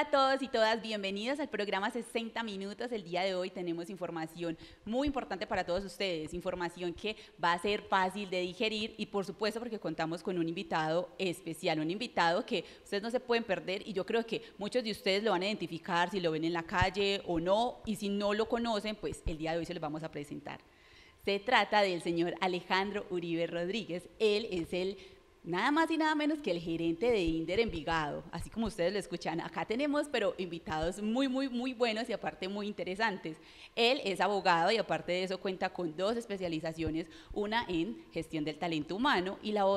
Hola a todos y todas, bienvenidos al programa 60 Minutos. El día de hoy tenemos información muy importante para todos ustedes, información que va a ser fácil de digerir y por supuesto porque contamos con un invitado especial, un invitado que ustedes no se pueden perder y yo creo que muchos de ustedes lo van a identificar si lo ven en la calle o no, y si no lo conocen, pues el día de hoy se los vamos a presentar. Se trata del señor Alejandro Uribe Rodríguez. Él es el nada más y nada menos que el gerente de INDER Envigado, así como ustedes lo escuchan. Acá tenemos, pero invitados muy buenos y aparte muy interesantes. Él es abogado y aparte de eso cuenta con dos especializaciones, una en gestión del talento humano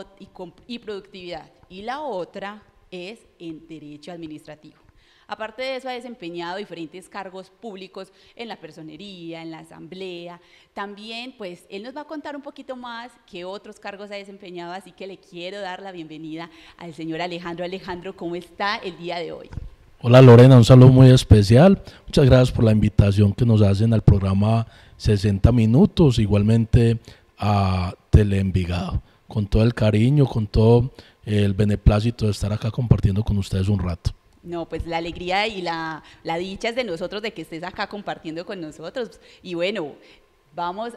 y productividad, y la otra es en derecho administrativo. Aparte de eso, ha desempeñado diferentes cargos públicos en la personería, en la asamblea. También, pues, él nos va a contar un poquito más qué otros cargos ha desempeñado, así que le quiero dar la bienvenida al señor Alejandro. Alejandro, ¿cómo está el día de hoy? Hola Lorena, un saludo muy especial. Muchas gracias por la invitación que nos hacen al programa 60 Minutos, igualmente a Teleenvigado. Con todo el cariño, con todo el beneplácito de estar acá compartiendo con ustedes un rato. No, pues la alegría y la dicha es de nosotros de que estés acá compartiendo con nosotros. Y bueno, vamos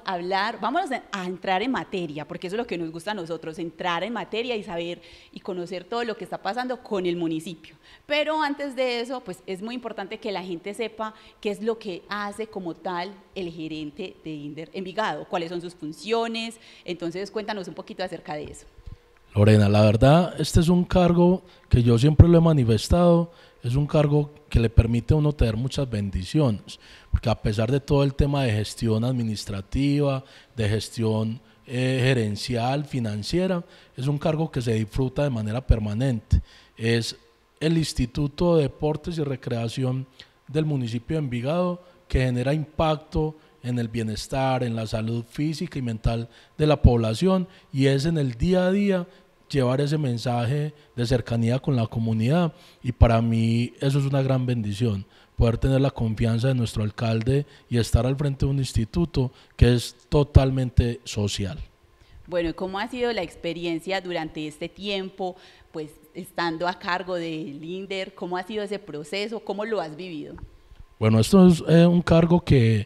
a entrar en materia, porque eso es lo que nos gusta a nosotros, entrar en materia y saber y conocer todo lo que está pasando con el municipio. Pero antes de eso, pues es muy importante que la gente sepa qué es lo que hace como tal el gerente de INDER Envigado, cuáles son sus funciones. Entonces, cuéntanos un poquito acerca de eso. Lorena, la verdad, este es un cargo que yo siempre lo he manifestado, es un cargo que le permite a uno tener muchas bendiciones, porque a pesar de todo el tema de gestión administrativa, de gestión gerencial, financiera, es un cargo que se disfruta de manera permanente. Es el Instituto de Deportes y Recreación del municipio de Envigado que genera impacto en el bienestar, en la salud física y mental de la población, y es en el día a día llevar ese mensaje de cercanía con la comunidad, y para mí eso es una gran bendición, poder tener la confianza de nuestro alcalde y estar al frente de un instituto que es totalmente social. Bueno, ¿cómo ha sido la experiencia durante este tiempo, pues estando a cargo del INDER? ¿Cómo ha sido ese proceso? ¿Cómo lo has vivido? Bueno, esto es un cargo que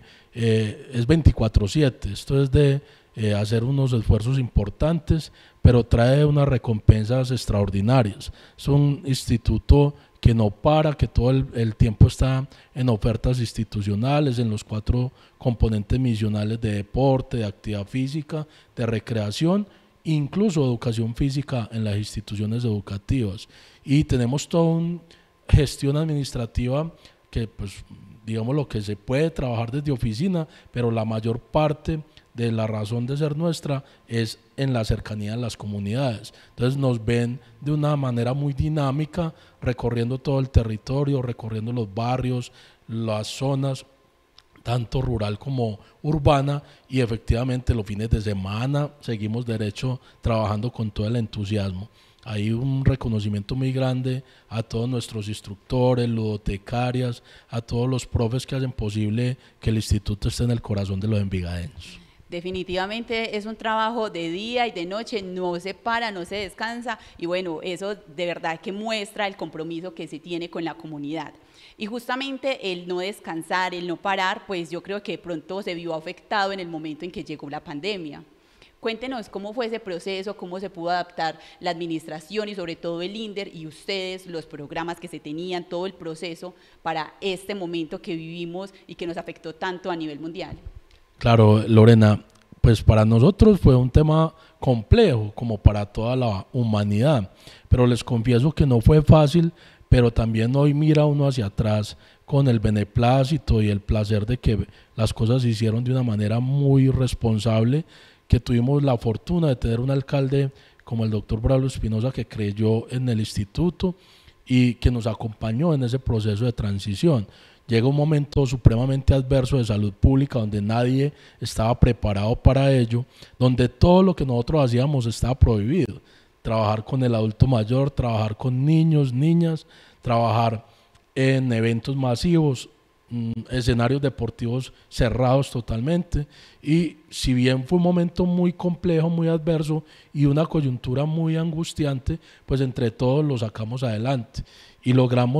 es 24/7, esto es de hacer unos esfuerzos importantes, pero trae unas recompensas extraordinarias. Es un instituto que no para, que todo el tiempo está en ofertas institucionales, en los 4 componentes misionales de deporte, de actividad física, de recreación, incluso educación física en las instituciones educativas. Y tenemos toda una gestión administrativa que, pues, digamos, lo que se puede trabajar desde oficina, pero la mayor parte de la razón de ser nuestra es en la cercanía de las comunidades. Entonces nos ven de una manera muy dinámica, recorriendo todo el territorio, recorriendo los barrios, las zonas, tanto rural como urbana, y efectivamente los fines de semana seguimos derecho trabajando con todo el entusiasmo. Hay un reconocimiento muy grande a todos nuestros instructores, ludotecarias, a todos los profes que hacen posible que el instituto esté en el corazón de los envigadeños. Definitivamente es un trabajo de día y de noche, no se para, no se descansa, y bueno, eso de verdad que muestra el compromiso que se tiene con la comunidad. Y justamente el no descansar, el no parar, pues yo creo que pronto se vio afectado en el momento en que llegó la pandemia. Cuéntenos cómo fue ese proceso, cómo se pudo adaptar la administración y sobre todo el INDER y ustedes, los programas que se tenían, todo el proceso para este momento que vivimos y que nos afectó tanto a nivel mundial. Claro, Lorena, pues para nosotros fue un tema complejo, como para toda la humanidad, pero les confieso que no fue fácil, pero también hoy mira uno hacia atrás con el beneplácito y el placer de que las cosas se hicieron de una manera muy responsable, que tuvimos la fortuna de tener un alcalde como el doctor Braulio Espinosa, que creyó en el instituto y que nos acompañó en ese proceso de transición. Llega un momento supremamente adverso de salud pública donde nadie estaba preparado para ello, donde todo lo que nosotros hacíamos estaba prohibido. Trabajar con el adulto mayor, trabajar con niños, niñas, trabajar en eventos masivos, escenarios deportivos cerrados totalmente, y si bien fue un momento muy complejo, muy adverso y una coyuntura muy angustiante, pues entre todos lo sacamos adelante y logramos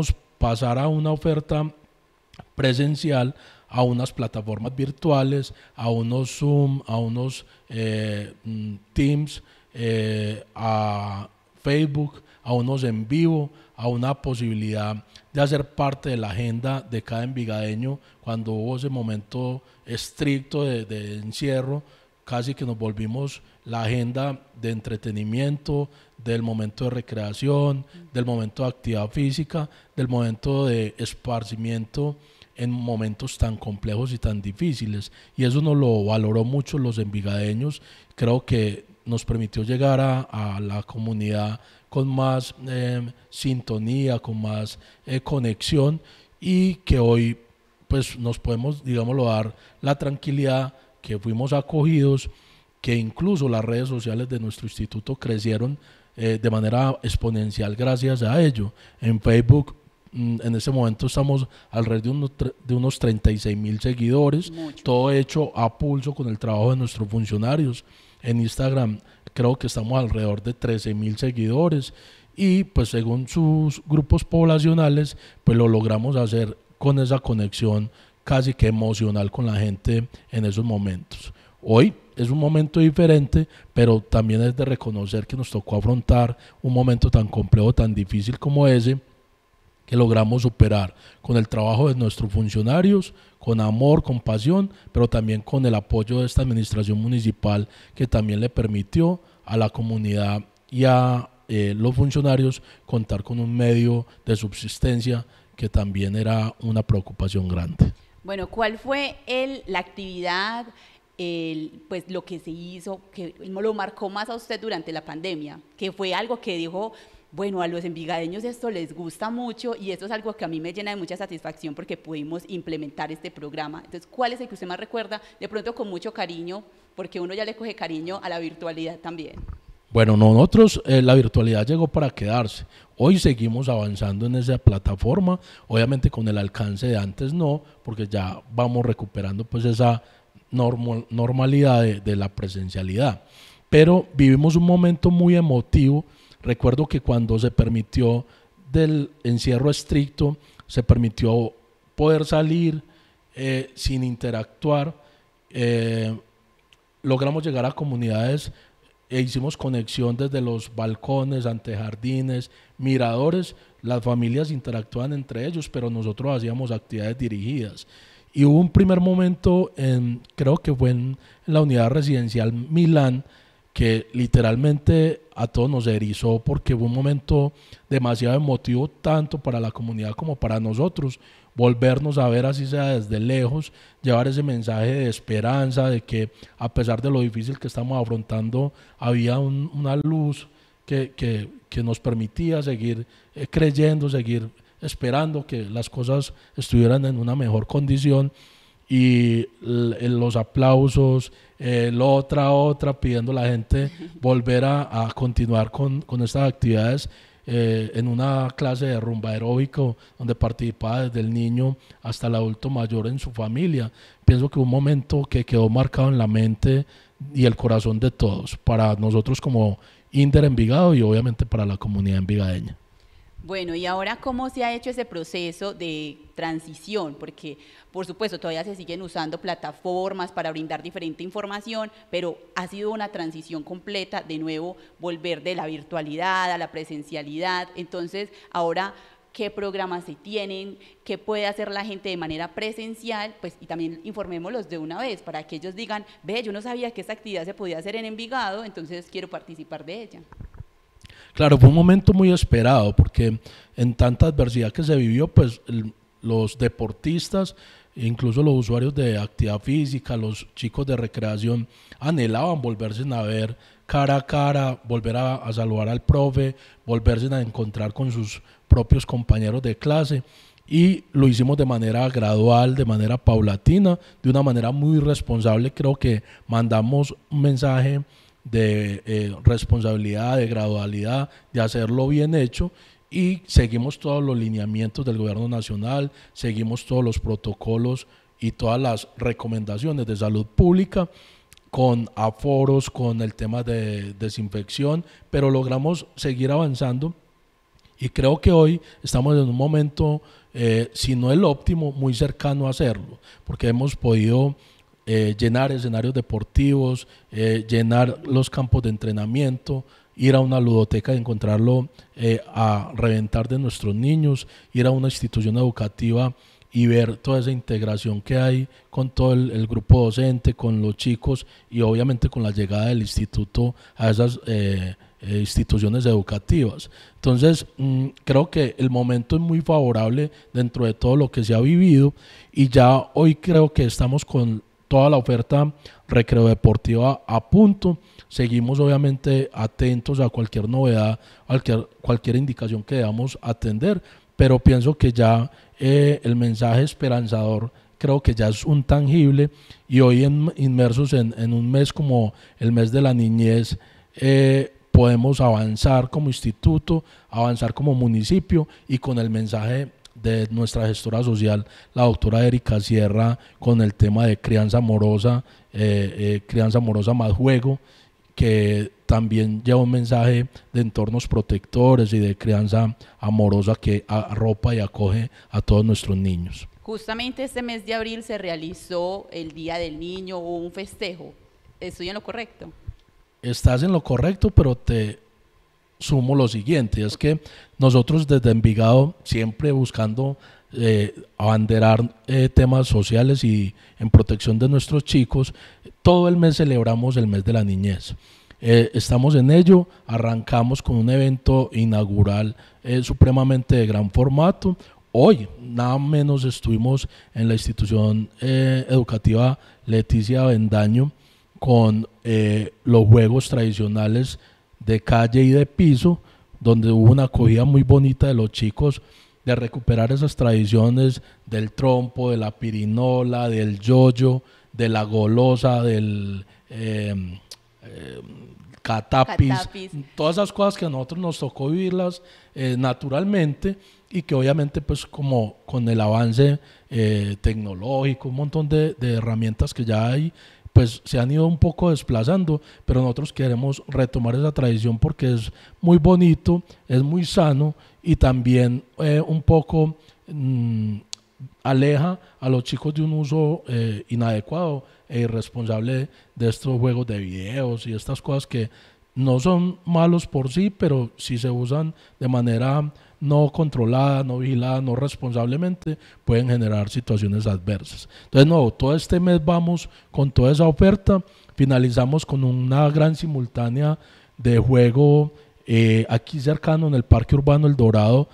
pasar a una oferta presencial a unas plataformas virtuales, a unos Zoom, a unos Teams, a Facebook, a unos en vivo, a una posibilidad de hacer parte de la agenda de cada envigadeño. Cuando hubo ese momento estricto de encierro, casi que nos volvimos la agenda de entretenimiento, del momento de recreación, del momento de actividad física, del momento de esparcimiento en momentos tan complejos y tan difíciles, y eso nos lo valoró mucho los envigadeños. Creo que nos permitió llegar a la comunidad con más sintonía, con más conexión, y que hoy pues nos podemos, digámoslo, dar la tranquilidad que fuimos acogidos, que incluso las redes sociales de nuestro instituto crecieron de manera exponencial gracias a ello. En Facebook en este momento estamos alrededor de unos 36.000 seguidores, Mucho. todo hecho a pulso con el trabajo de nuestros funcionarios. En Instagram creo que estamos alrededor de 13.000 seguidores, y pues según sus grupos poblacionales pues lo logramos hacer con esa conexión casi que emocional con la gente en esos momentos. Hoy es un momento diferente, pero también es de reconocer que nos tocó afrontar un momento tan complejo, tan difícil como ese, que logramos superar con el trabajo de nuestros funcionarios, con amor, con pasión, pero también con el apoyo de esta administración municipal, que también le permitió a la comunidad y a los funcionarios contar con un medio de subsistencia, que también era una preocupación grande. Bueno, ¿cuál fue la actividad, pues lo que se hizo, que lo marcó más a usted durante la pandemia? Que fue algo que dijo, bueno, a los envigadeños esto les gusta mucho, y esto es algo que a mí me llena de mucha satisfacción porque pudimos implementar este programa. Entonces, ¿cuál es el que usted más recuerda? De pronto con mucho cariño, porque uno ya le coge cariño a la virtualidad también. Bueno, nosotros la virtualidad llegó para quedarse. Hoy seguimos avanzando en esa plataforma, obviamente con el alcance de antes no, porque ya vamos recuperando pues esa normalidad de la presencialidad. Pero vivimos un momento muy emotivo. Recuerdo que cuando se permitió del encierro estricto, se permitió poder salir sin interactuar, logramos llegar a comunidades e hicimos conexión desde los balcones, antejardines, miradores. Las familias interactuaban entre ellos, pero nosotros hacíamos actividades dirigidas. Y hubo un primer momento, creo que fue en la unidad residencial Milán, que literalmente a todos nos erizó, porque fue un momento demasiado emotivo tanto para la comunidad como para nosotros. Volvernos a ver, así sea desde lejos, llevar ese mensaje de esperanza, de que a pesar de lo difícil que estamos afrontando, había una luz que nos permitía seguir creyendo, seguir esperando que las cosas estuvieran en una mejor condición. Y los aplausos, otra, pidiendo a la gente volver a continuar con estas actividades, en una clase de rumba aeróbico donde participaba desde el niño hasta el adulto mayor en su familia. Pienso que un momento que quedó marcado en la mente y el corazón de todos, para nosotros como Inder Envigado y obviamente para la comunidad envigadeña. Bueno, y ahora, ¿cómo se ha hecho ese proceso de transición? Porque, por supuesto, todavía se siguen usando plataformas para brindar diferente información, pero ha sido una transición completa, de nuevo, volver de la virtualidad a la presencialidad. Entonces, ahora, ¿qué programas se tienen? ¿Qué puede hacer la gente de manera presencial? Pues, y también informémoslos de una vez, para que ellos digan, ve, yo no sabía que esta actividad se podía hacer en Envigado, entonces quiero participar de ella. Claro, fue un momento muy esperado, porque en tanta adversidad que se vivió, pues los deportistas, incluso los usuarios de actividad física, los chicos de recreación, anhelaban volverse a ver cara a cara, volver a saludar al profe, volverse a encontrar con sus propios compañeros de clase. Y lo hicimos de manera gradual, de manera paulatina, de una manera muy responsable. Creo que mandamos un mensaje de responsabilidad, de gradualidad, de hacerlo bien hecho, y seguimos todos los lineamientos del gobierno nacional, seguimos todos los protocolos y todas las recomendaciones de salud pública, con aforos, con el tema de desinfección, pero logramos seguir avanzando Y creo que hoy estamos en un momento, si no el óptimo, muy cercano a hacerlo, porque hemos podido llenar escenarios deportivos, llenar los campos de entrenamiento, ir a una ludoteca y encontrarlo a reventar de nuestros niños, ir a una institución educativa y ver toda esa integración que hay con todo el grupo docente, con los chicos y obviamente con la llegada del instituto a esas instituciones educativas. Entonces, creo que el momento es muy favorable dentro de todo lo que se ha vivido y ya hoy creo que estamos con toda la oferta recreo deportiva a punto. Seguimos obviamente atentos a cualquier novedad, cualquier indicación que debamos atender, pero pienso que ya el mensaje esperanzador creo que ya es un tangible y hoy inmersos en un mes como el mes de la niñez, podemos avanzar como instituto, avanzar como municipio y con el mensaje de nuestra gestora social, la doctora Erika Sierra, con el tema de crianza amorosa más juego, que también lleva un mensaje de entornos protectores y de crianza amorosa que arropa y acoge a todos nuestros niños. Justamente este mes de abril se realizó el Día del Niño o un festejo. ¿Estoy en lo correcto? Estás en lo correcto, pero te sumo lo siguiente, es que nosotros desde Envigado siempre buscando abanderar temas sociales y en protección de nuestros chicos, todo el mes celebramos el mes de la niñez. Estamos en ello, arrancamos con un evento inaugural supremamente de gran formato. Hoy, nada menos, estuvimos en la institución educativa Leticia Bendaño con los juegos tradicionales de calle y de piso, donde hubo una acogida muy bonita de los chicos de recuperar esas tradiciones del trompo, de la pirinola, del yoyo, de la golosa, del catapis, todas esas cosas que a nosotros nos tocó vivirlas naturalmente y que obviamente pues como con el avance tecnológico, un montón de herramientas que ya hay, pues se han ido un poco desplazando, pero nosotros queremos retomar esa tradición porque es muy bonito, es muy sano y también un poco aleja a los chicos de un uso inadecuado e irresponsable de estos juegos de videos y estas cosas que no son malos por sí, pero si se usan de manera no controlada, no vigilada, no responsablemente, pueden generar situaciones adversas. Entonces, no, todo este mes vamos con toda esa oferta, finalizamos con una gran simultánea de juego aquí cercano en el Parque Urbano El Dorado,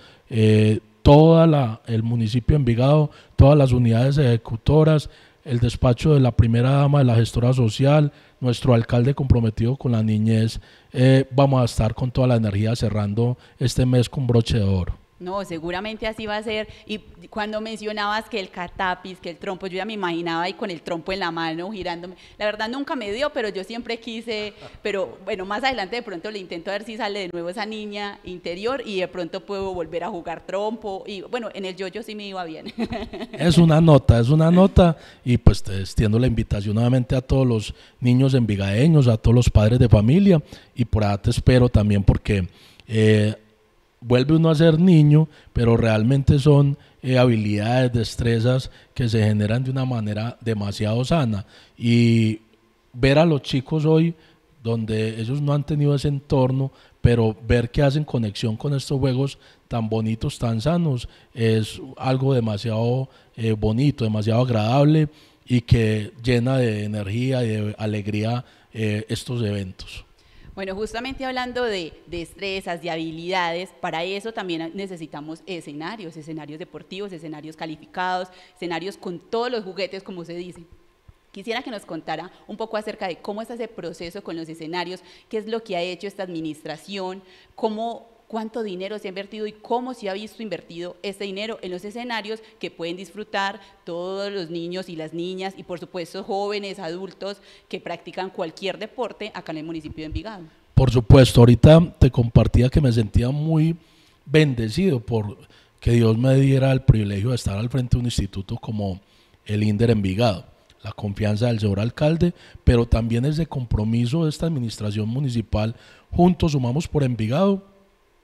el municipio de Envigado, todas las unidades ejecutoras, el despacho de la primera dama de la gestora social, nuestro alcalde comprometido con la niñez, vamos a estar con toda la energía cerrando este mes con broche de oro. No, seguramente así va a ser. Y cuando mencionabas que el catapis, que el trompo, yo ya me imaginaba ahí con el trompo en la mano girándome. La verdad nunca me dio, pero yo siempre quise, pero bueno, más adelante de pronto le intento a ver si sale de nuevo esa niña interior y de pronto puedo volver a jugar trompo. Y bueno, en el yo-yo sí me iba bien. Es una nota y pues te extiendo la invitación nuevamente a todos los niños envigadeños, a todos los padres de familia y por allá te espero también porque vuelve uno a ser niño, pero realmente son habilidades, destrezas que se generan de una manera demasiado sana y ver a los chicos hoy donde ellos no han tenido ese entorno, pero ver que hacen conexión con estos juegos tan bonitos, tan sanos, es algo demasiado bonito, demasiado agradable y que llena de energía y de alegría estos eventos. Bueno, justamente hablando de destrezas, de habilidades, para eso también necesitamos escenarios deportivos, escenarios calificados, escenarios con todos los juguetes, como se dice. Quisiera que nos contara un poco acerca de cómo está ese proceso con los escenarios, qué es lo que ha hecho esta administración, cuánto dinero se ha invertido y cómo se ha visto invertido este dinero en los escenarios que pueden disfrutar todos los niños y las niñas y por supuesto jóvenes, adultos que practican cualquier deporte acá en el municipio de Envigado. Por supuesto, ahorita te compartía que me sentía muy bendecido por que Dios me diera el privilegio de estar al frente de un instituto como el INDER Envigado, la confianza del señor alcalde, pero también ese compromiso de esta administración municipal, juntos sumamos por Envigado,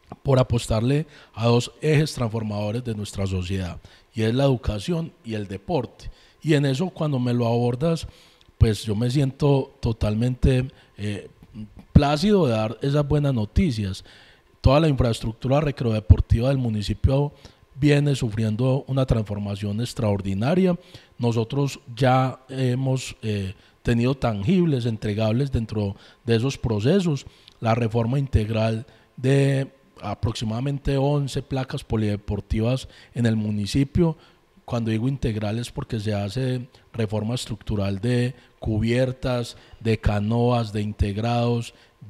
por apostarle a dos ejes transformadores de nuestra sociedad, y es la educación y el deporte. Y en eso, cuando me lo abordas, pues yo me siento totalmente plácido de dar esas buenas noticias. Toda la infraestructura recreodeportiva del municipio viene sufriendo una transformación extraordinaria. Nosotros ya hemos tenido tangibles, entregables dentro de esos procesos, la reforma integral de aproximadamente 11 placas polideportivas en el municipio. Cuando digo integral es porque se hace reforma estructural de cubiertas, de canoas, de integrados,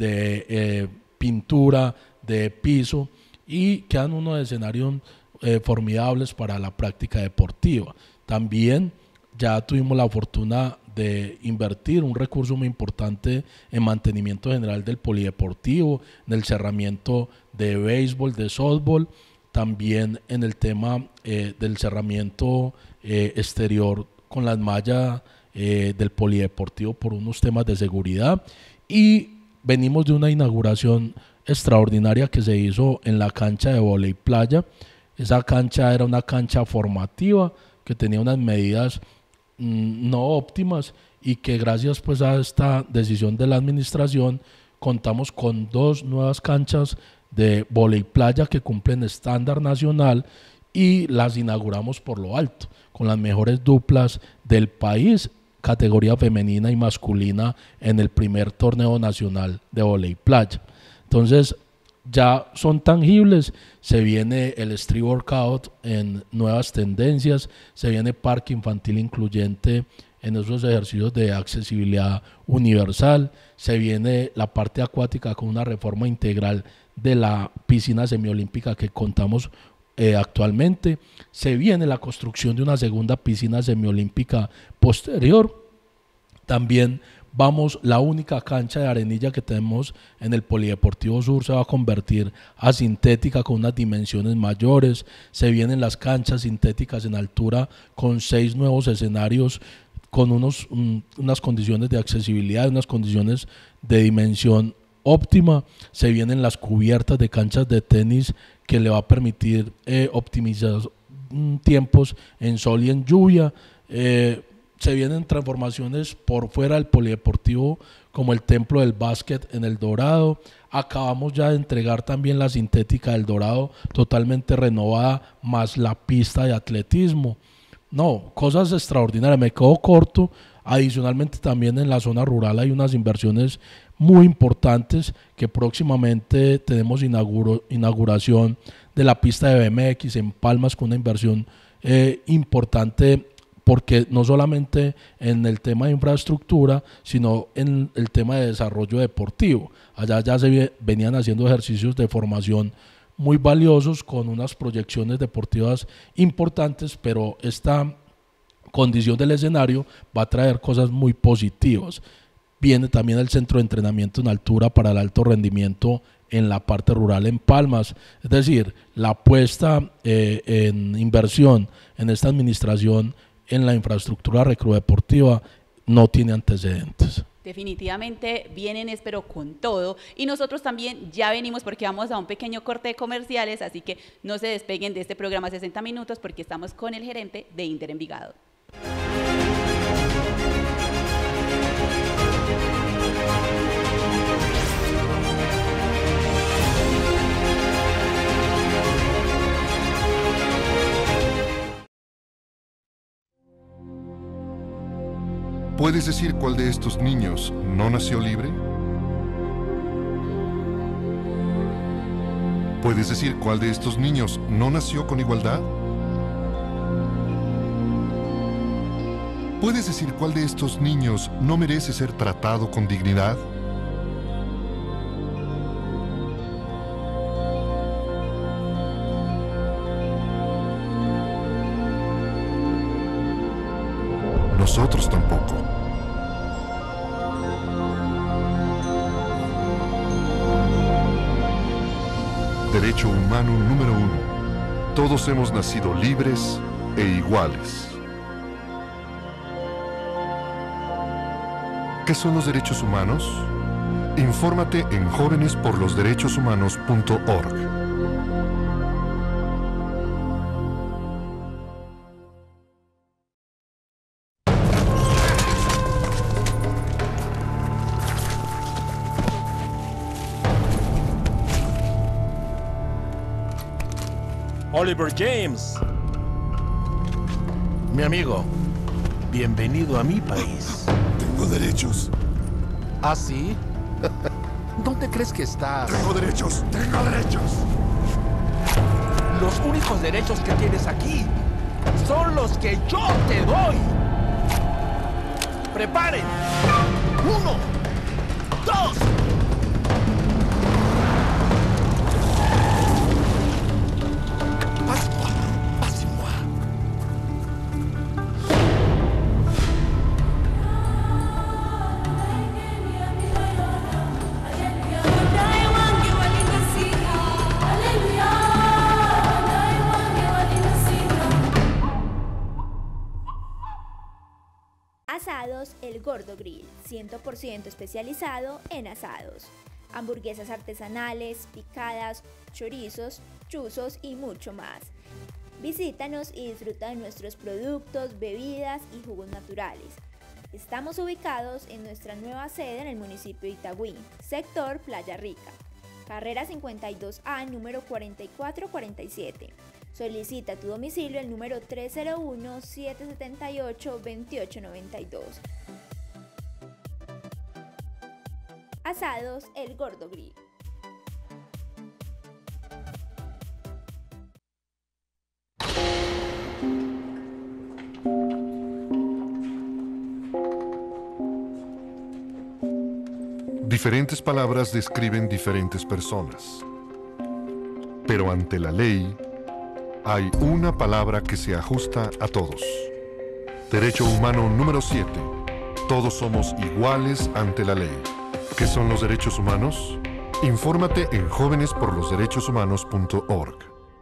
de pintura, de piso, y quedan unos escenarios formidables para la práctica deportiva. También ya tuvimos la fortuna de invertir un recurso muy importante en mantenimiento general del polideportivo, en el cerramiento de béisbol, de softball, también en el tema del cerramiento exterior con las mallas del polideportivo por unos temas de seguridad, y venimos de una inauguración extraordinaria que se hizo en la cancha de vóley playa. Esa cancha era una cancha formativa que tenía unas medidas no óptimas, y que gracias pues a esta decisión de la administración contamos con 2 nuevas canchas de vóley playa que cumplen estándar nacional, y las inauguramos por lo alto con las mejores duplas del país, categoría femenina y masculina, en el primer torneo nacional de vóley playa. Entonces ya son tangibles, se viene el street workout en nuevas tendencias, se viene parque infantil incluyente en esos ejercicios de accesibilidad universal, se viene la parte acuática con una reforma integral de la piscina semiolímpica que contamos actualmente, se viene la construcción de una segunda piscina semiolímpica posterior. También la única cancha de arenilla que tenemos en el Polideportivo Sur se va a convertir a sintética con unas dimensiones mayores. Se vienen las canchas sintéticas en altura con 6 nuevos escenarios con unas condiciones de accesibilidad, unas condiciones de dimensión óptima. Se vienen las cubiertas de canchas de tenis que le va a permitir optimizar tiempos en sol y en lluvia. Se vienen transformaciones por fuera del polideportivo, como el templo del básquet en El Dorado. Acabamos ya de entregar también la sintética del Dorado totalmente renovada, más la pista de atletismo. No, cosas extraordinarias, me quedo corto. Adicionalmente también en la zona rural hay unas inversiones muy importantes, que próximamente tenemos inauguración de la pista de BMX en Palmas con una inversión importante, porque no solamente en el tema de infraestructura, sino en el tema de desarrollo deportivo. Allá ya se venían haciendo ejercicios de formación muy valiosos con unas proyecciones deportivas importantes, pero esta condición del escenario va a traer cosas muy positivas. Viene también el centro de entrenamiento en altura para el alto rendimiento en la parte rural en Palmas. Es decir, la apuesta en inversión en esta administración en la infraestructura recreodeportiva no tiene antecedentes. Definitivamente vienen, pero con todo, y nosotros también ya venimos porque vamos a un pequeño corte de comerciales, así que no se despeguen de este programa 60 minutos porque estamos con el gerente de Inter Envigado. ¿Puedes decir cuál de estos niños no nació libre? ¿Puedes decir cuál de estos niños no nació con igualdad? ¿Puedes decir cuál de estos niños no merece ser tratado con dignidad? Nosotros tampoco. Derecho humano número 1. Todos hemos nacido libres e iguales. ¿Qué son los derechos humanos? Infórmate en jovenesporlosderechoshumanos.org. Oliver James. Mi amigo, bienvenido a mi país. Tengo derechos. ¿Ah, sí? ¿Dónde crees que estás? Tengo derechos. Tengo derechos. Los únicos derechos que tienes aquí son los que yo te doy. ¡Preparen! 1, 2. Asados El Gordo Grill, 100% especializado en asados. Hamburguesas artesanales, picadas, chorizos, chuzos y mucho más. Visítanos y disfruta de nuestros productos, bebidas y jugos naturales. Estamos ubicados en nuestra nueva sede en el municipio de Itagüí, sector Playa Rica. Carrera 52A, número 4447. Solicita tu domicilio al número 301-778-2892. Asados El Gordo Grill. Diferentes palabras describen diferentes personas. Pero ante la ley, hay una palabra que se ajusta a todos. Derecho humano número 7. Todos somos iguales ante la ley. ¿Qué son los derechos humanos? Infórmate en jovenesporlosderechoshumanos.org.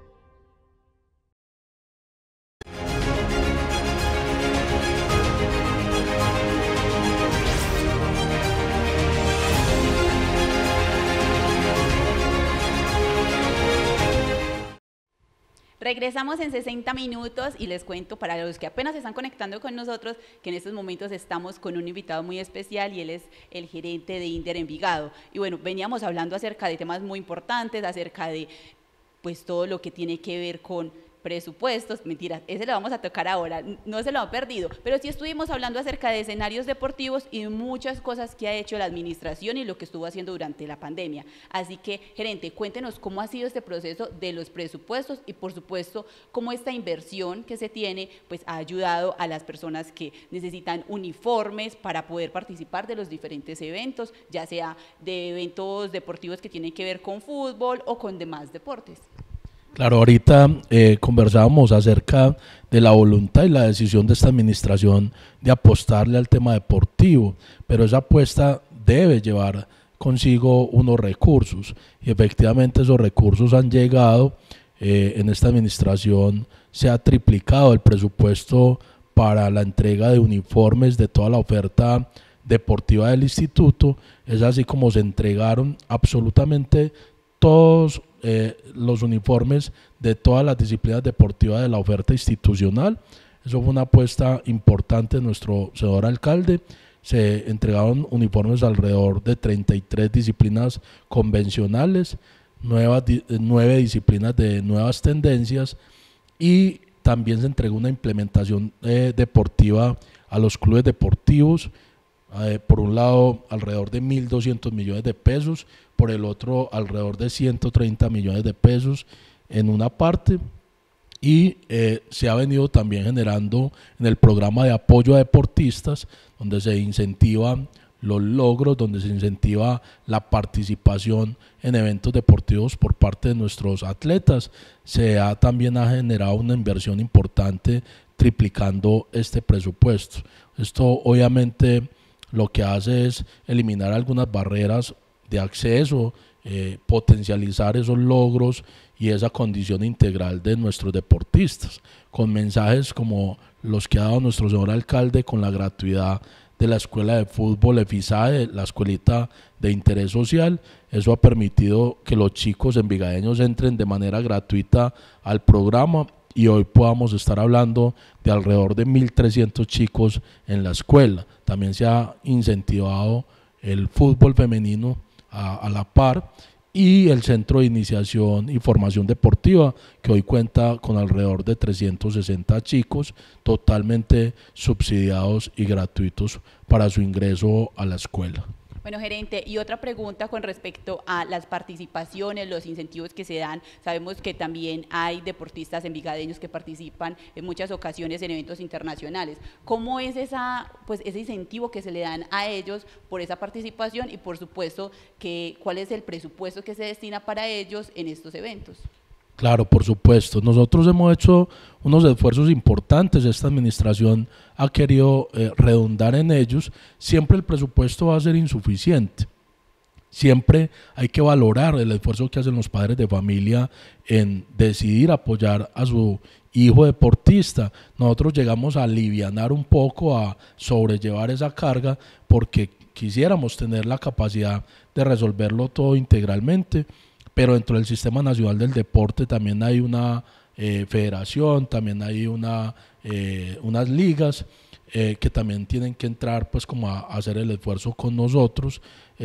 Regresamos en 60 minutos y les cuento para los que apenas se están conectando con nosotros que en estos momentos estamos con un invitado muy especial y él es el gerente de Inder Envigado. Y bueno, veníamos hablando acerca de temas muy importantes, acerca de pues todo lo que tiene que ver con presupuestos, mentiras, ese lo vamos a tocar ahora, no se lo han perdido, pero sí estuvimos hablando acerca de escenarios deportivos y muchas cosas que ha hecho la administración y lo que estuvo haciendo durante la pandemia. Así que, gerente, cuéntenos cómo ha sido este proceso de los presupuestos y, por supuesto, cómo esta inversión que se tiene, pues ha ayudado a las personas que necesitan uniformes para poder participar de los diferentes eventos, ya sea de eventos deportivos que tienen que ver con fútbol o con demás deportes. Claro, ahorita conversábamos acerca de la voluntad y la decisión de esta administración de apostarle al tema deportivo, pero esa apuesta debe llevar consigo unos recursos y efectivamente esos recursos han llegado. En esta administración se ha triplicado el presupuesto para la entrega de uniformes de toda la oferta deportiva del instituto. Es así como se entregaron absolutamente todos los uniformes de todas las disciplinas deportivas de la oferta institucional. Eso fue una apuesta importante de nuestro señor alcalde. Se entregaron uniformes alrededor de 33 disciplinas convencionales, 9 disciplinas de nuevas tendencias, y también se entregó una implementación deportiva a los clubes deportivos. Por un lado alrededor de 1.200 millones de pesos, por el otro alrededor de 130 millones de pesos en una parte, y se ha venido también generando en el programa de apoyo a deportistas, donde se incentivan los logros, donde se incentiva la participación en eventos deportivos por parte de nuestros atletas. También ha generado una inversión importante, triplicando este presupuesto. Esto obviamente lo que hace es eliminar algunas barreras de acceso, potencializar esos logros y esa condición integral de nuestros deportistas, con mensajes como los que ha dado nuestro señor alcalde con la gratuidad de la escuela de fútbol EFISAE, la escuelita de interés social. Eso ha permitido que los chicos envigadeños entren de manera gratuita al programa y hoy podamos estar hablando de alrededor de 1.300 chicos en la escuela. También se ha incentivado el fútbol femenino a la par, y el Centro de Iniciación y Formación Deportiva, que hoy cuenta con alrededor de 360 chicos totalmente subsidiados y gratuitos para su ingreso a la escuela. Bueno, gerente, y otra pregunta con respecto a las participaciones, los incentivos que se dan. Sabemos que también hay deportistas envigadeños que participan en muchas ocasiones en eventos internacionales. ¿Cómo es ese incentivo que se le dan a ellos por esa participación y por supuesto cuál es el presupuesto que se destina para ellos en estos eventos? Claro, por supuesto. Nosotros hemos hecho unos esfuerzos importantes, esta administración ha querido redundar en ellos. Siempre el presupuesto va a ser insuficiente. Siempre hay que valorar el esfuerzo que hacen los padres de familia en decidir apoyar a su hijo deportista. Nosotros llegamos a alivianar un poco, a sobrellevar esa carga, porque quisiéramos tener la capacidad de resolverlo todo integralmente, pero dentro del Sistema Nacional del Deporte también hay una federación, también hay unas ligas que también tienen que entrar pues como a hacer el esfuerzo con nosotros,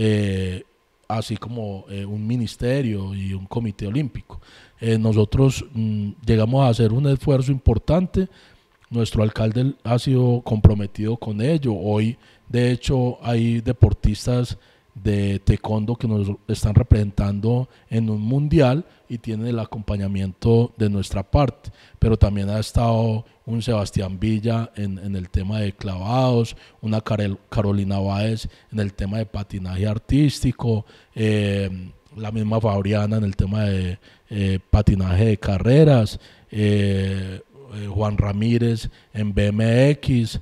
así como un ministerio y un comité olímpico. Nosotros llegamos a hacer un esfuerzo importante, nuestro alcalde ha sido comprometido con ello. Hoy de hecho hay deportistas de taekwondo que nos están representando en un mundial y tienen el acompañamiento de nuestra parte, pero también ha estado un Sebastián Villa en el tema de clavados, una Carolina Báez en el tema de patinaje artístico, la misma Fabriana en el tema de patinaje de carreras, Juan Ramírez en BMX,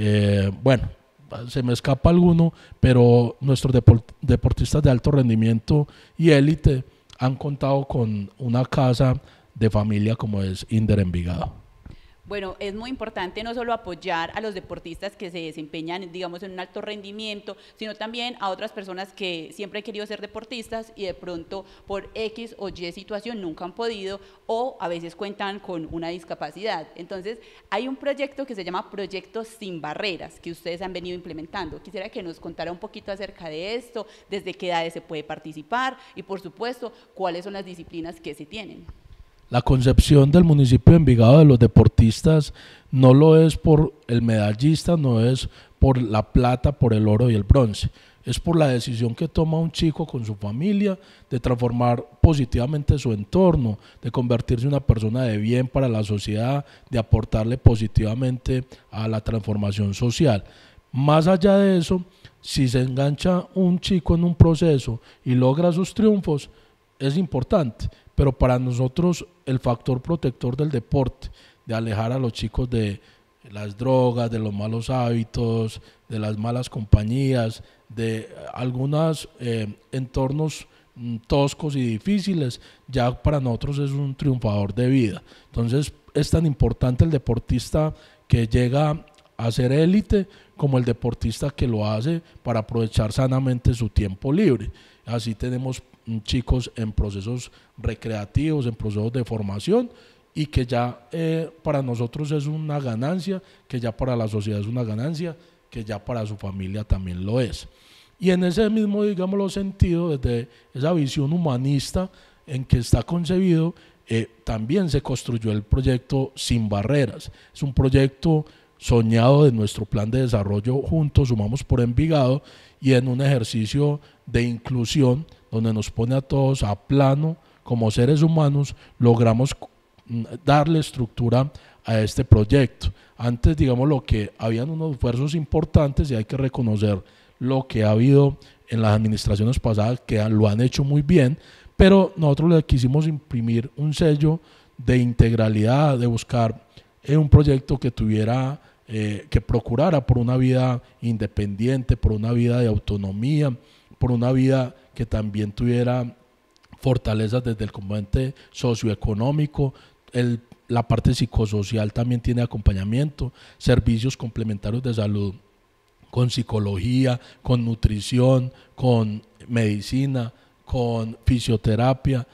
bueno, se me escapa alguno, pero nuestros deportistas de alto rendimiento y élite han contado con una casa de familia como es Inder Envigado. Bueno, es muy importante no solo apoyar a los deportistas que se desempeñan, digamos, en un alto rendimiento, sino también a otras personas que siempre han querido ser deportistas y de pronto por X o Y situación nunca han podido o a veces cuentan con una discapacidad. Entonces, hay un proyecto que se llama Proyecto Sin Barreras, que ustedes han venido implementando. Quisiera que nos contara un poquito acerca de esto, desde qué edades se puede participar y, por supuesto, cuáles son las disciplinas que se tienen. La concepción del municipio de Envigado de los deportistas no lo es por el medallista, no es por la plata, por el oro y el bronce, es por la decisión que toma un chico con su familia de transformar positivamente su entorno, de convertirse en una persona de bien para la sociedad, de aportarle positivamente a la transformación social. Más allá de eso, si se engancha un chico en un proceso y logra sus triunfos, es importante, pero para nosotros el factor protector del deporte, de alejar a los chicos de las drogas, de los malos hábitos, de las malas compañías, de algunos entornos toscos y difíciles, ya para nosotros es un triunfador de vida. Entonces es tan importante el deportista que llega a ser élite como el deportista que lo hace para aprovechar sanamente su tiempo libre. Así tenemos chicos en procesos recreativos, en procesos de formación, y que ya para nosotros es una ganancia, que ya para la sociedad es una ganancia, que ya para su familia también lo es. Y en ese mismo, digámoslo, sentido, desde esa visión humanista en que está concebido, también se construyó el proyecto Sin Barreras. Es un proyecto soñado de nuestro plan de desarrollo Juntos Sumamos por Envigado, y en un ejercicio de inclusión donde nos pone a todos a plano como seres humanos, logramos darle estructura a este proyecto. Antes, digamos, lo que habían unos esfuerzos importantes, y hay que reconocer lo que ha habido en las administraciones pasadas que lo han hecho muy bien, pero nosotros le quisimos imprimir un sello de integralidad, de buscar un proyecto que tuviera, que procurara por una vida independiente, por una vida de autonomía, por una vida que también tuviera fortalezas desde el componente socioeconómico. La parte psicosocial también tiene acompañamiento, servicios complementarios de salud con psicología, con nutrición, con medicina, con fisioterapia,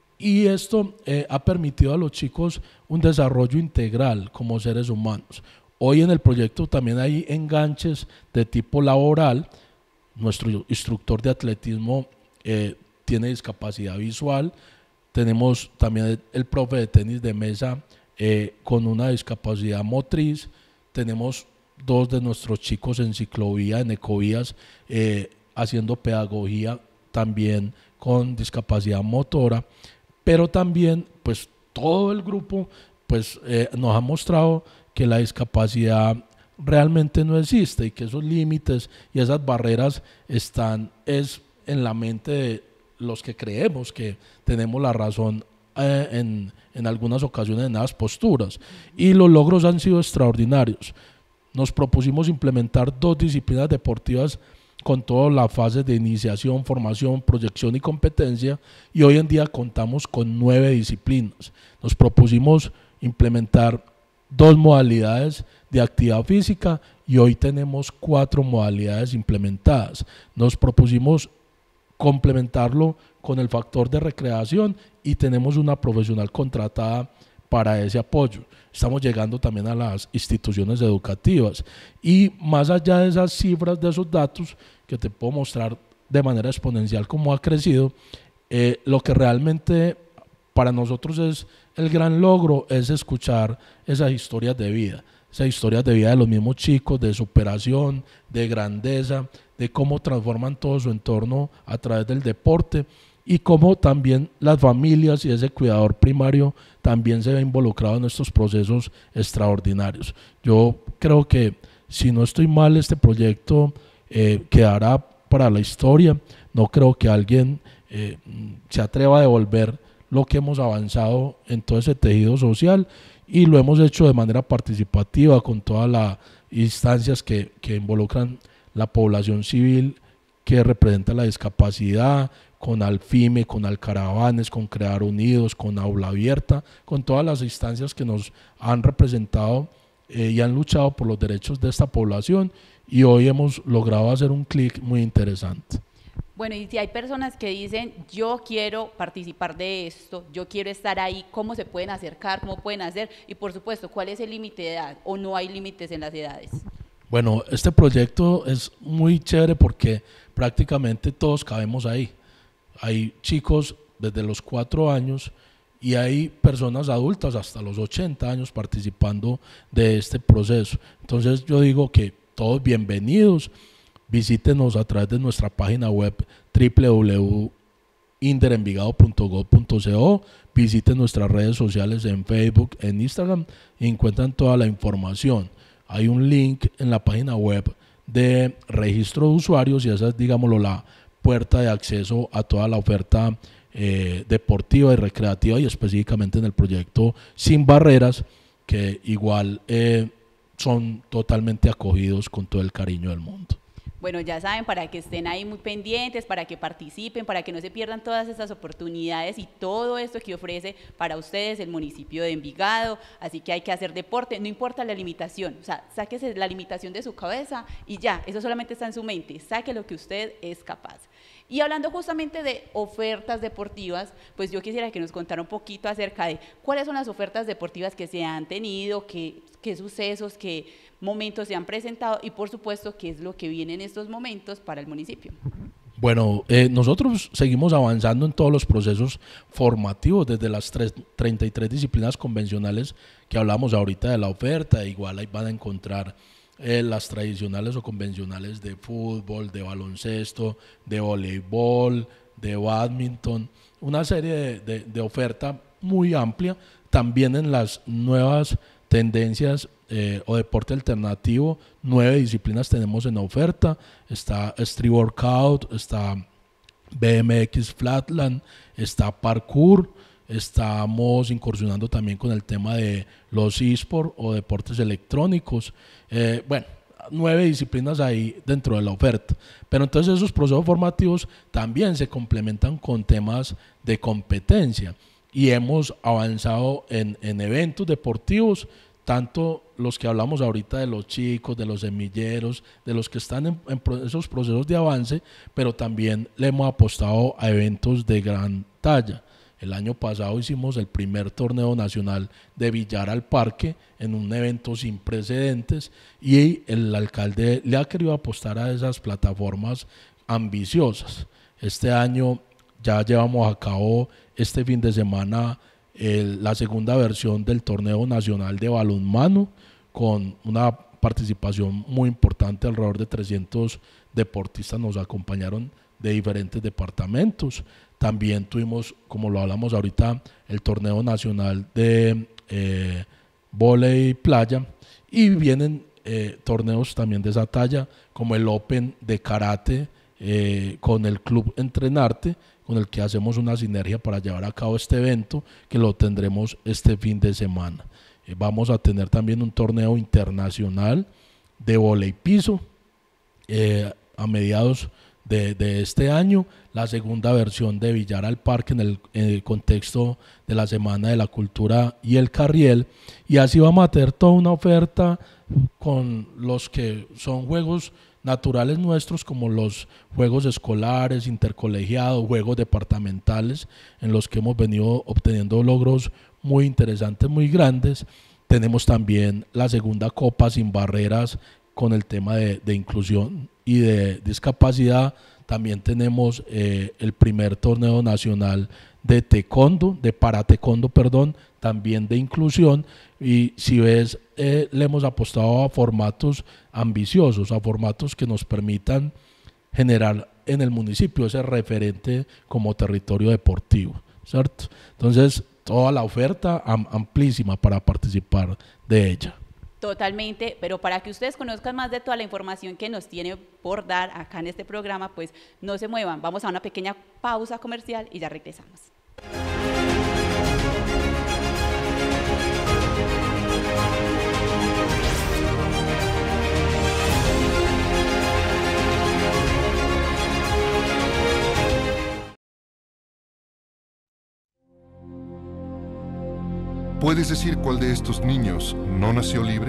y esto ha permitido a los chicos un desarrollo integral como seres humanos. Hoy en el proyecto también hay enganches de tipo laboral. Nuestro instructor de atletismo tiene discapacidad visual. Tenemos también el profe de tenis de mesa con una discapacidad motriz. Tenemos 2 de nuestros chicos en ciclovía, en ecovías, haciendo pedagogía también con discapacidad motora, pero también pues todo el grupo pues nos ha mostrado que la discapacidad realmente no existe y que esos límites y esas barreras están en la mente de los que creemos que tenemos la razón en algunas ocasiones en esas posturas, y los logros han sido extraordinarios. Nos propusimos implementar 2 disciplinas deportivas con todas las fases de iniciación, formación, proyección y competencia, y hoy en día contamos con 9 disciplinas. Nos propusimos implementar 2 modalidades de actividad física y hoy tenemos 4 modalidades implementadas. Nos propusimos complementarlo con el factor de recreación y tenemos una profesional contratada para ese apoyo. Estamos llegando también a las instituciones educativas, y más allá de esas cifras, de esos datos que te puedo mostrar de manera exponencial cómo ha crecido, lo que realmente para nosotros es el gran logro es escuchar esas historias de vida de los mismos chicos, de superación, de grandeza, de cómo transforman todo su entorno a través del deporte, y cómo también las familias y ese cuidador primario también se ve involucrado en estos procesos extraordinarios. Yo creo que, si no estoy mal, este proyecto quedará para la historia. No creo que alguien se atreva a devolver lo que hemos avanzado en todo ese tejido social, y lo hemos hecho de manera participativa con todas las instancias que involucran la población civil que representa la discapacidad, con Alfime, con Alcaravanes, con Crear Unidos, con Aula Abierta, con todas las instancias que nos han representado y han luchado por los derechos de esta población, y hoy hemos logrado hacer un clic muy interesante. Bueno, y si hay personas que dicen, yo quiero participar de esto, yo quiero estar ahí, ¿cómo se pueden acercar? ¿Cómo pueden hacer? Y por supuesto, ¿cuál es el límite de edad? ¿O no hay límites en las edades? Bueno, este proyecto es muy chévere porque prácticamente todos cabemos ahí. Hay chicos desde los 4 años y hay personas adultas hasta los 80 años participando de este proceso. Entonces yo digo que todos bienvenidos. Visítenos a través de nuestra página web www.inderenvigado.gov.co, visiten nuestras redes sociales en Facebook, en Instagram, y encuentran toda la información. Hay un link en la página web de registro de usuarios, y esa es, digámoslo, la puerta de acceso a toda la oferta deportiva y recreativa, y específicamente en el proyecto Sin Barreras, que igual son totalmente acogidos con todo el cariño del mundo. Bueno, ya saben, para que estén ahí muy pendientes, para que participen, para que no se pierdan todas estas oportunidades y todo esto que ofrece para ustedes el municipio de Envigado. Así que hay que hacer deporte, no importa la limitación, o sea, sáquese la limitación de su cabeza y ya, eso solamente está en su mente, saque lo que usted es capaz. Y hablando justamente de ofertas deportivas, pues yo quisiera que nos contara un poquito acerca de cuáles son las ofertas deportivas que se han tenido, qué sucesos, qué momentos se han presentado y por supuesto qué es lo que viene en estos momentos para el municipio. Bueno, nosotros seguimos avanzando en todos los procesos formativos, desde las 33 disciplinas convencionales que hablamos ahorita de la oferta. Igual ahí van a encontrar las tradicionales o convencionales de fútbol, de baloncesto, de voleibol, de bádminton, una serie de oferta muy amplia. También en las nuevas tendencias o deporte alternativo, 9 disciplinas tenemos en oferta. Está Street Workout, está BMX Flatland, está Parkour. Estamos incursionando también con el tema de los eSports o deportes electrónicos. Bueno, 9 disciplinas ahí dentro de la oferta. Pero entonces esos procesos formativos también se complementan con temas de competencia. Y hemos avanzado en eventos deportivos, tanto los que hablamos ahorita de los chicos, de los semilleros, de los que están en esos procesos de avance, pero también le hemos apostado a eventos de gran talla. El año pasado hicimos el primer torneo nacional de billar al parque en un evento sin precedentes, y el alcalde le ha querido apostar a esas plataformas ambiciosas. Este año ya llevamos a cabo este fin de semana la segunda versión del torneo nacional de balonmano, con una participación muy importante. Alrededor de 300 deportistas nos acompañaron de diferentes departamentos. También tuvimos, como lo hablamos ahorita, el torneo nacional de vóley playa, y vienen torneos también de esa talla, como el Open de karate con el Club Entrenarte, con el que hacemos una sinergia para llevar a cabo este evento, que lo tendremos este fin de semana. Vamos a tener también un torneo internacional de vóley piso a mediados de este año, la segunda versión de Villar al Parque en el contexto de la Semana de la Cultura y el Carriel, y así vamos a tener toda una oferta con los que son juegos naturales nuestros, como los juegos escolares, intercolegiados, juegos departamentales, en los que hemos venido obteniendo logros muy interesantes, muy grandes. Tenemos también la segunda Copa Sin Barreras con el tema de inclusión y de discapacidad. También tenemos el primer torneo nacional de taekwondo, de parataekwondo, perdón, también de inclusión. Y si ves, le hemos apostado a formatos ambiciosos, a formatos que nos permitan generar en el municipio ese referente como territorio deportivo, ¿cierto? Entonces, toda la oferta amplísima para participar de ella. Totalmente, pero para que ustedes conozcan más de toda la información que nos tiene por dar acá en este programa, pues no se muevan, vamos a una pequeña pausa comercial y ya regresamos. ¿Puedes decir cuál de estos niños no nació libre?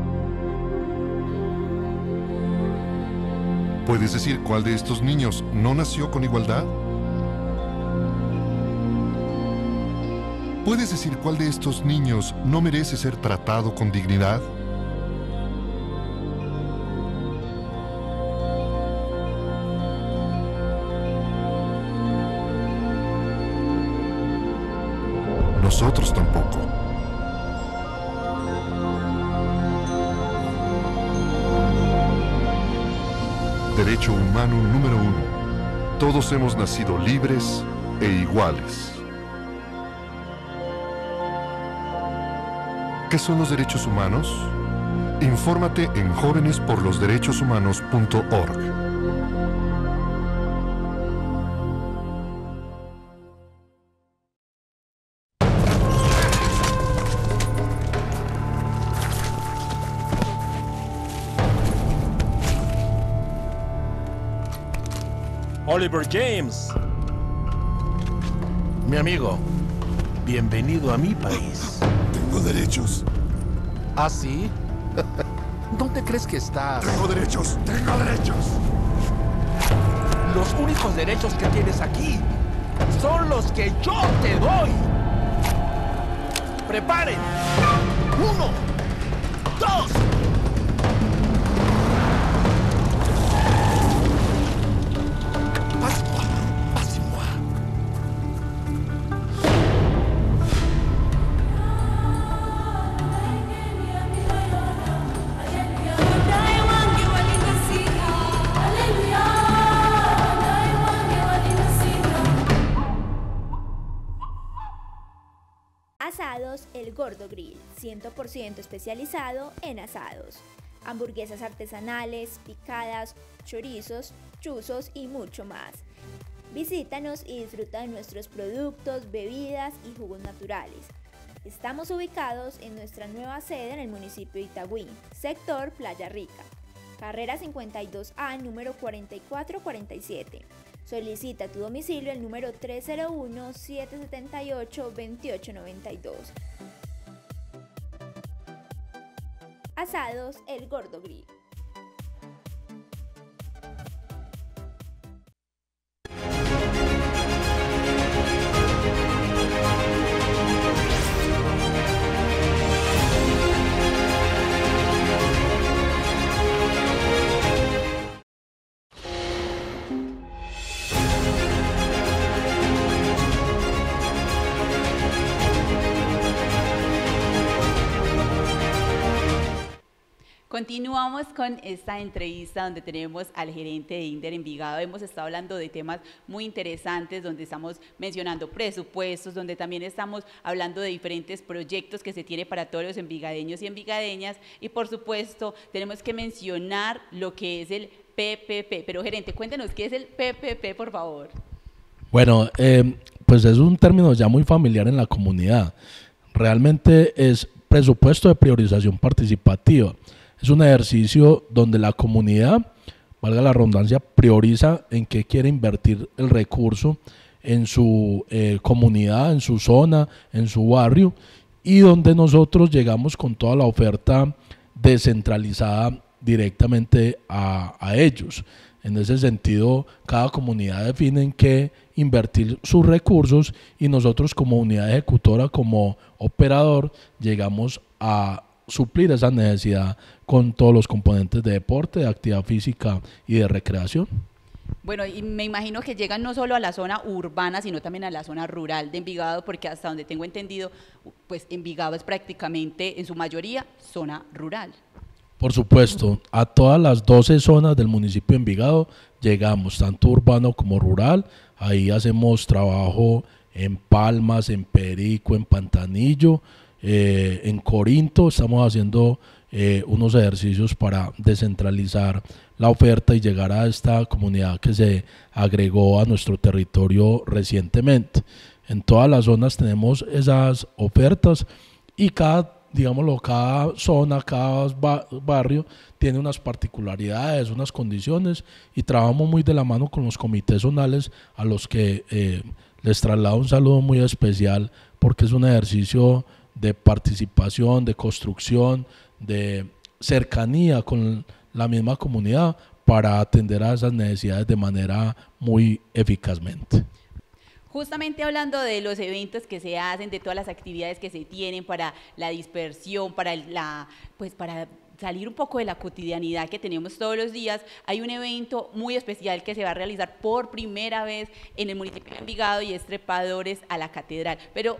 ¿Puedes decir cuál de estos niños no nació con igualdad? ¿Puedes decir cuál de estos niños no merece ser tratado con dignidad? Nosotros tampoco. Derecho humano número 1. Todos hemos nacido libres e iguales. ¿Qué son los derechos humanos? Infórmate en jovenesporlosderechoshumanos.org. Oliver James. Mi amigo, bienvenido a mi país. Tengo derechos. ¿Ah, sí? ¿Dónde crees que estás? Tengo derechos. Tengo derechos. Los únicos derechos que tienes aquí son los que yo te doy. ¡Preparen! 1, 2. Asados El Gordo Grill, 100% especializado en asados. Hamburguesas artesanales, picadas, chorizos, chuzos y mucho más. Visítanos y disfruta de nuestros productos, bebidas y jugos naturales. Estamos ubicados en nuestra nueva sede en el municipio de Itagüí, sector Playa Rica, carrera 52A, número 4447. Solicita tu domicilio al número 301-778-2892. Asados El Gordo Grill. Continuamos con esta entrevista donde tenemos al gerente de INDER Envigado. Hemos estado hablando de temas muy interesantes, donde estamos mencionando presupuestos, donde también estamos hablando de diferentes proyectos que se tiene para todos los envigadeños y envigadeñas, y por supuesto tenemos que mencionar lo que es el PPP. Pero gerente, cuéntenos qué es el PPP, por favor. Bueno, pues es un término ya muy familiar en la comunidad. Realmente es presupuesto de priorización participativa. Es un ejercicio donde la comunidad, valga la redundancia, prioriza en qué quiere invertir el recurso en su comunidad, en su zona, en su barrio, y donde nosotros llegamos con toda la oferta descentralizada directamente a ellos. En ese sentido, cada comunidad define en qué invertir sus recursos y nosotros como unidad ejecutora, como operador, llegamos a suplir esa necesidad con todos los componentes de deporte, de actividad física y de recreación. Bueno, y me imagino que llegan no solo a la zona urbana, sino también a la zona rural de Envigado, porque hasta donde tengo entendido, pues Envigado es prácticamente, en su mayoría, zona rural. Por supuesto, a todas las 12 zonas del municipio de Envigado llegamos, tanto urbano como rural. Ahí hacemos trabajo en Palmas, en Perico, en Pantanillo, en Corinto. Estamos haciendo unos ejercicios para descentralizar la oferta y llegar a esta comunidad que se agregó a nuestro territorio recientemente. En todas las zonas tenemos esas ofertas y cada zona, cada barrio tiene unas particularidades, unas condiciones, y trabajamos muy de la mano con los comités zonales, a los que les traslado un saludo muy especial, porque es un ejercicio de participación, de construcción, de cercanía con la misma comunidad para atender a esas necesidades de manera muy eficazmente. Justamente hablando de los eventos que se hacen, de todas las actividades que se tienen para la dispersión, para salir un poco de la cotidianidad que tenemos todos los días, hay un evento muy especial que se va a realizar por primera vez en el municipio de Envigado, y es Trepadores a la Catedral, pero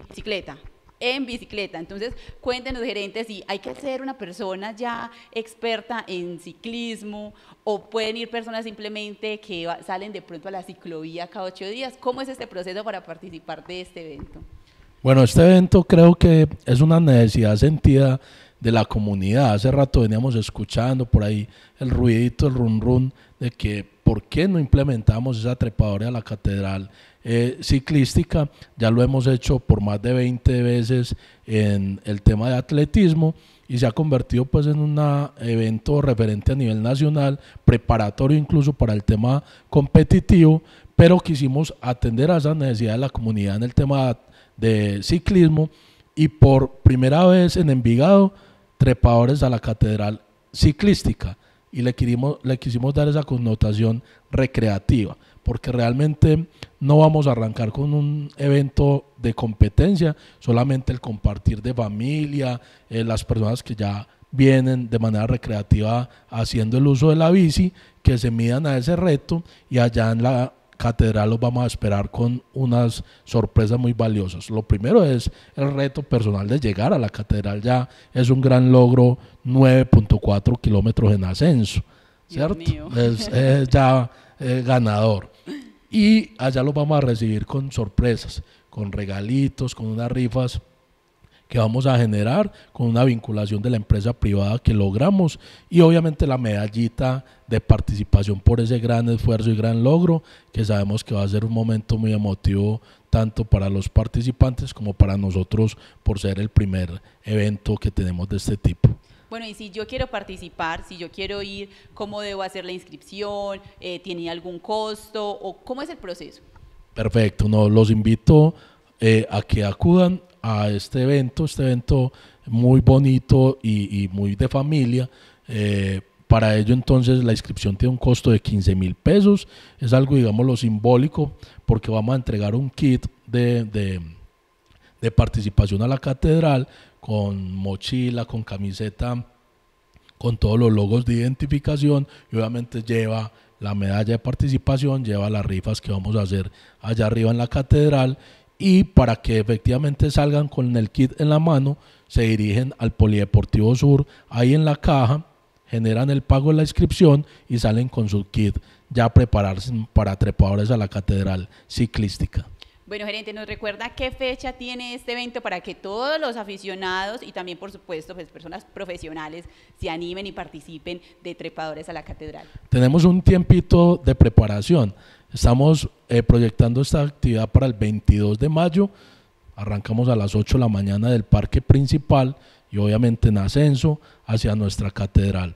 en bicicleta. Entonces, cuéntenos, gerente, si hay que ser una persona ya experta en ciclismo, o pueden ir personas simplemente que salen de pronto a la ciclovía cada 8 días. ¿Cómo es este proceso para participar de este evento? Bueno, este evento creo que es una necesidad sentida de la comunidad. Hace rato veníamos escuchando por ahí el ruidito, el run run, de que por qué no implementamos esa trepadora a la catedral ciclística. Ya lo hemos hecho por más de 20 veces en el tema de atletismo, y se ha convertido pues en un evento referente a nivel nacional, preparatorio incluso para el tema competitivo, pero quisimos atender a esa necesidad de la comunidad en el tema de ciclismo, y por primera vez en Envigado, trepadores a la catedral ciclística, y le quisimos dar esa connotación recreativa, porque realmente no vamos a arrancar con un evento de competencia, solamente el compartir de familia, las personas que ya vienen de manera recreativa haciendo el uso de la bici, que se midan a ese reto, y allá en la catedral los vamos a esperar con unas sorpresas muy valiosas. Lo primero es el reto personal de llegar a la catedral. Ya es un gran logro, 9.4 kilómetros en ascenso, ¿cierto? Es ya ganador. Y allá los vamos a recibir con sorpresas, con regalitos, con unas rifas que vamos a generar, con una vinculación de la empresa privada que logramos, y obviamente la medallita de participación por ese gran esfuerzo y gran logro, que sabemos que va a ser un momento muy emotivo tanto para los participantes como para nosotros, por ser el primer evento que tenemos de este tipo. Bueno, y si yo quiero participar, si yo quiero ir, ¿cómo debo hacer la inscripción? ¿Tiene algún costo? ¿O cómo es el proceso? Perfecto, los invito a que acudan a este evento muy bonito y muy de familia. Para ello, entonces, la inscripción tiene un costo de 15.000 pesos, es algo, digámoslo, simbólico, porque vamos a entregar un kit de participación a la catedral, con mochila, con camiseta, con todos los logos de identificación, y obviamente lleva la medalla de participación, lleva las rifas que vamos a hacer allá arriba en la catedral, y para que efectivamente salgan con el kit en la mano, se dirigen al Polideportivo Sur, ahí en la caja, generan el pago de la inscripción y salen con su kit ya a prepararse para trepadores a la catedral ciclística. Bueno, gerente, ¿nos recuerda qué fecha tiene este evento para que todos los aficionados y también, por supuesto, pues, personas profesionales se animen y participen de trepadores a la catedral? Tenemos un tiempito de preparación. Estamos proyectando esta actividad para el 22 de mayo. Arrancamos a las 8 de la mañana del parque principal y obviamente en ascenso hacia nuestra catedral.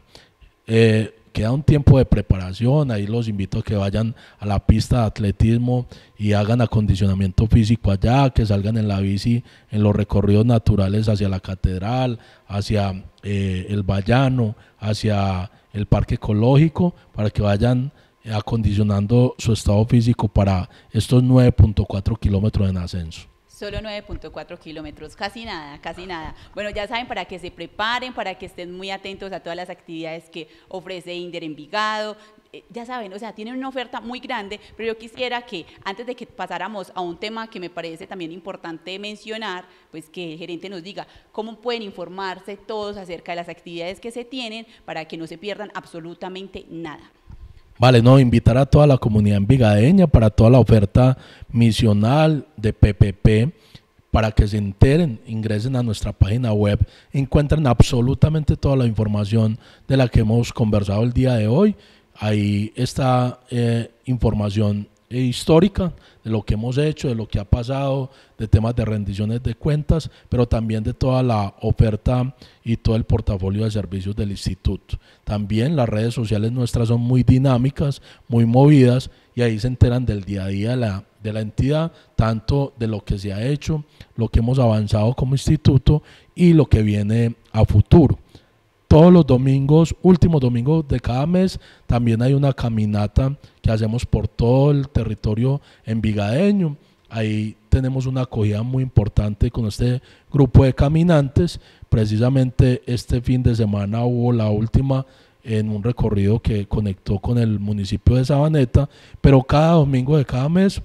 Queda un tiempo de preparación, ahí los invito a que vayan a la pista de atletismo y hagan acondicionamiento físico allá, que salgan en la bici en los recorridos naturales hacia la catedral, hacia el Vallano, hacia el parque ecológico, para que vayan acondicionando su estado físico para estos 9.4 kilómetros en ascenso. Solo 9.4 kilómetros, casi nada, casi nada. Bueno, ya saben, para que se preparen, para que estén muy atentos a todas las actividades que ofrece Inder Envigado. Ya saben, o sea, tienen una oferta muy grande, pero yo quisiera que antes de que pasáramos a un tema que me parece también importante mencionar, pues que el gerente nos diga cómo pueden informarse todos acerca de las actividades que se tienen para que no se pierdan absolutamente nada. Vale, no, invitar a toda la comunidad envigadeña para toda la oferta misional de PPP, para que se enteren, ingresen a nuestra página web, encuentran absolutamente toda la información de la que hemos conversado el día de hoy. Ahí está información histórica de lo que hemos hecho, de lo que ha pasado, de temas de rendiciones de cuentas, pero también de toda la oferta y todo el portafolio de servicios del instituto. También las redes sociales nuestras son muy dinámicas, muy movidas, y ahí se enteran del día a día de la entidad, tanto de lo que se ha hecho, lo que hemos avanzado como instituto y lo que viene a futuro. Todos los domingos, últimos domingos de cada mes, también hay una caminata que hacemos por todo el territorio envigadeño. Ahí tenemos una acogida muy importante con este grupo de caminantes. Precisamente este fin de semana hubo la última en un recorrido que conectó con el municipio de Sabaneta, pero cada domingo de cada mes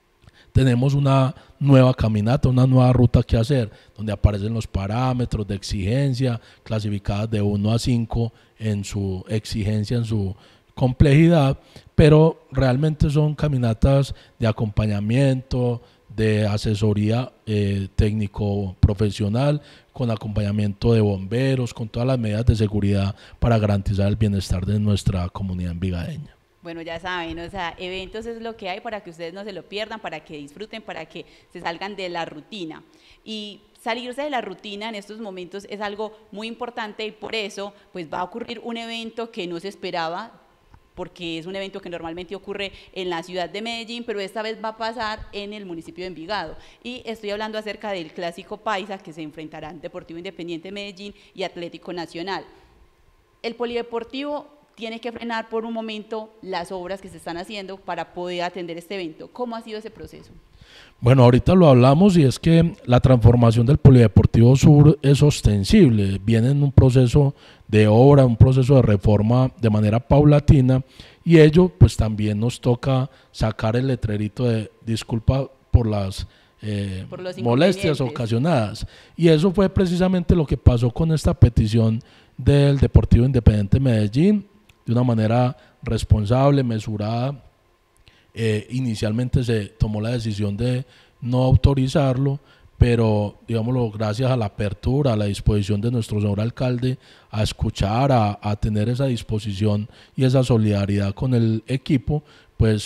tenemos una nueva caminata, una nueva ruta que hacer, donde aparecen los parámetros de exigencia, clasificadas de 1 a 5 en su exigencia, en su complejidad, pero realmente son caminatas de acompañamiento, de asesoría técnico profesional, con acompañamiento de bomberos, con todas las medidas de seguridad para garantizar el bienestar de nuestra comunidad envigadeña. Bueno, ya saben, o sea, eventos es lo que hay para que ustedes no se lo pierdan, para que disfruten, para que se salgan de la rutina. Y salirse de la rutina en estos momentos es algo muy importante, y por eso pues va a ocurrir un evento que no se esperaba, porque es un evento que normalmente ocurre en la ciudad de Medellín, pero esta vez va a pasar en el municipio de Envigado. Y estoy hablando acerca del Clásico Paisa, que se enfrentarán Deportivo Independiente de Medellín y Atlético Nacional. El Polideportivo tiene que frenar por un momento las obras que se están haciendo para poder atender este evento. ¿Cómo ha sido ese proceso? Bueno, ahorita lo hablamos, y es que la transformación del Polideportivo Sur es ostensible, viene en un proceso de obra, un proceso de reforma de manera paulatina, y ello pues también nos toca sacar el letrerito de disculpa por las molestias ocasionadas, y eso fue precisamente lo que pasó con esta petición del Deportivo Independiente de Medellín. De una manera responsable, mesurada, inicialmente se tomó la decisión de no autorizarlo, pero digámoslo, gracias a la apertura, a la disposición de nuestro señor alcalde a escuchar, a tener esa disposición y esa solidaridad con el equipo, pues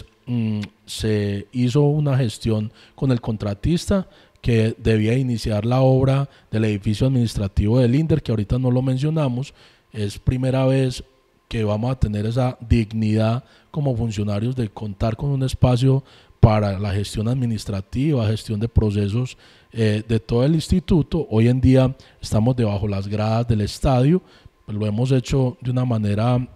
se hizo una gestión con el contratista que debía iniciar la obra del edificio administrativo del INDER, que ahorita no lo mencionamos. Es primera vez que vamos a tener esa dignidad como funcionarios de contar con un espacio para la gestión administrativa, gestión de procesos de todo el instituto. Hoy en día estamos debajo las gradas del estadio, pues lo hemos hecho de una manera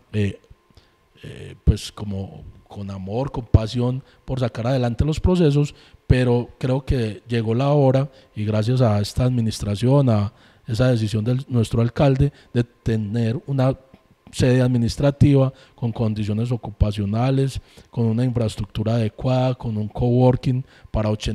pues como con amor, con pasión por sacar adelante los procesos, pero creo que llegó la hora, y gracias a esta administración, a esa decisión de nuestro alcalde, de tener una sede administrativa con condiciones ocupacionales, con una infraestructura adecuada, con un coworking para 80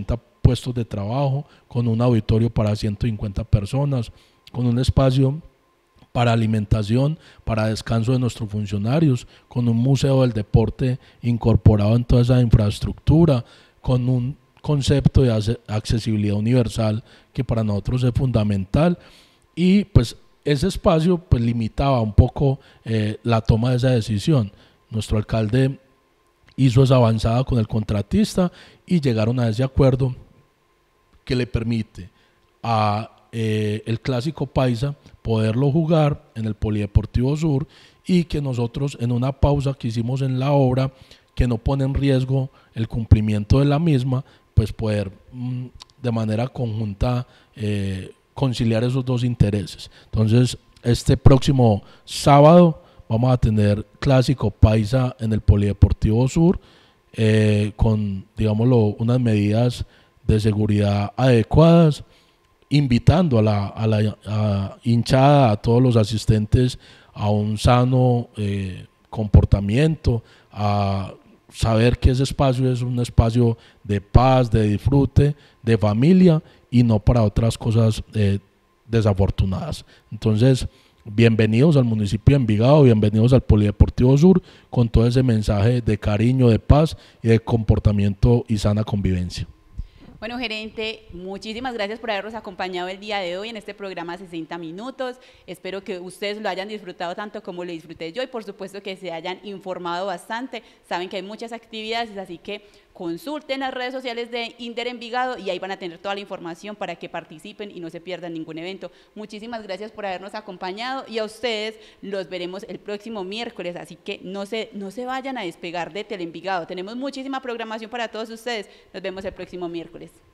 puestos de trabajo, con un auditorio para 150 personas, con un espacio para alimentación, para descanso de nuestros funcionarios, con un museo del deporte incorporado en toda esa infraestructura, con un concepto de accesibilidad universal que para nosotros es fundamental, y pues ese espacio pues limitaba un poco la toma de esa decisión. Nuestro alcalde hizo esa avanzada con el contratista y llegaron a ese acuerdo que le permite a el Clásico Paisa poderlo jugar en el Polideportivo Sur, y que nosotros en una pausa que hicimos en la obra, que no pone en riesgo el cumplimiento de la misma, pues poder de manera conjunta conciliar esos dos intereses. Entonces este próximo sábado vamos a tener Clásico Paisa en el Polideportivo Sur, con, digámoslo, unas medidas de seguridad adecuadas, invitando a la hinchada, a todos los asistentes, a un sano comportamiento, a saber que ese espacio es un espacio de paz, de disfrute, de familia, y no para otras cosas desafortunadas. Entonces, bienvenidos al municipio de Envigado, bienvenidos al Polideportivo Sur, con todo ese mensaje de cariño, de paz y de comportamiento y sana convivencia. Bueno, gerente, muchísimas gracias por habernos acompañado el día de hoy en este programa 60 minutos. Espero que ustedes lo hayan disfrutado tanto como lo disfruté yo, y por supuesto que se hayan informado bastante. Saben que hay muchas actividades, así que consulten las redes sociales de Inder Envigado y ahí van a tener toda la información para que participen y no se pierdan ningún evento. Muchísimas gracias por habernos acompañado, y a ustedes los veremos el próximo miércoles, así que no se vayan a despegar de Teleenvigado. Tenemos muchísima programación para todos ustedes. Nos vemos el próximo miércoles.